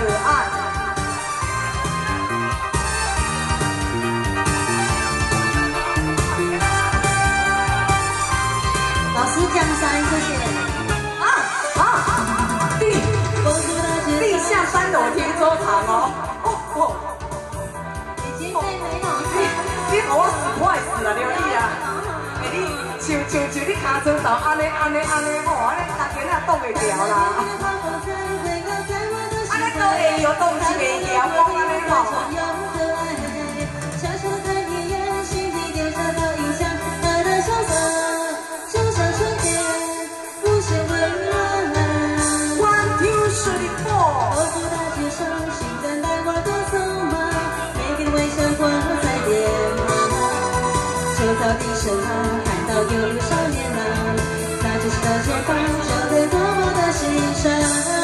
可爱。 老师江山，谢谢。 地下3楼停车场哦。 已经被没有。 你给我surprise啦，刘丽啊！你像你卡车头安尼吼，安尼大家哪挡袂掉啦？安尼都会摇，都不是袂摇，讲安尼吼。 到地身旁看到有一个少年郎，那就是的前方，走得多么的欣赏。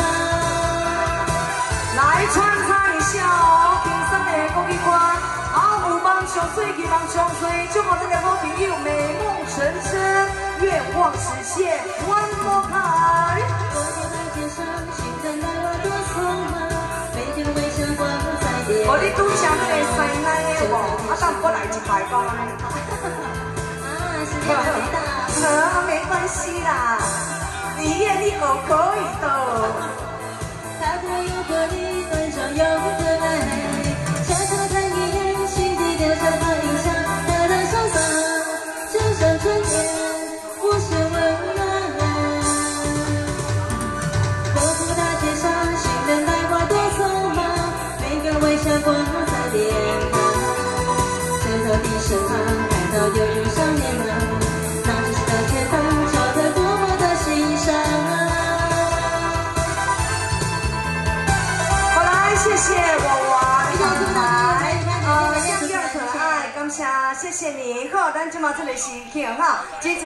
来穿插一下哦，平生的公益歌，好有梦上水，期望上水，祝福这个好朋友美梦成真，愿望实现。One more time。 走在街上，行人来往多匆忙，每天微笑光在脸。 我你拄上那个西奶的无？等我来一排讲。没关系啦，你愿意我可以的。 他的有活力，端庄又可爱，悄悄看一眼，心底留下他印象。他的潇洒，就像春天，无限温暖。国父大街上，行人来往多匆忙，每个微笑光在脸庞。走到地身旁，看到有一个少年郎。 谢谢娃娃上台，样样可爱，感谢，谢谢你。好，咱今嘛这个时刻哈。